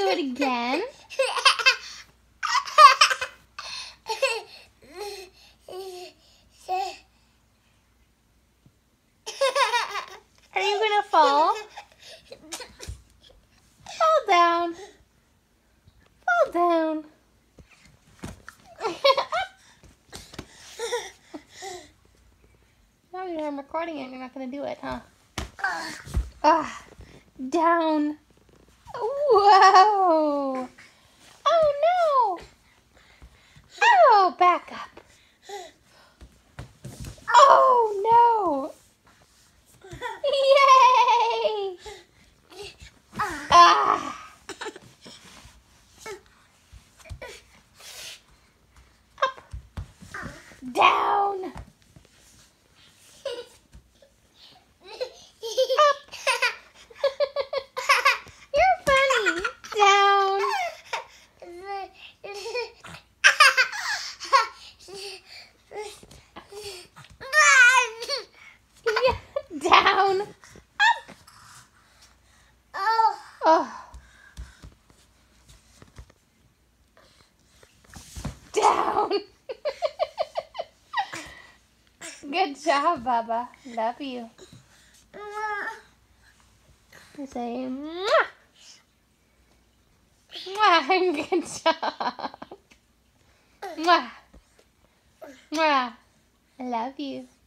it again? Are you gonna fall? Fall down. Fall down. Now that I'm recording it, you're not gonna do it, huh? Down. Whoa. Oh no. Oh, back up. Oh no. Yay. Up. Down. Up. You're funny. Down. Down. Up. Oh. Down. Good job, Baba. Love you. You say, mwah. Mwah. Good job. Mwah. Mwah. I love you.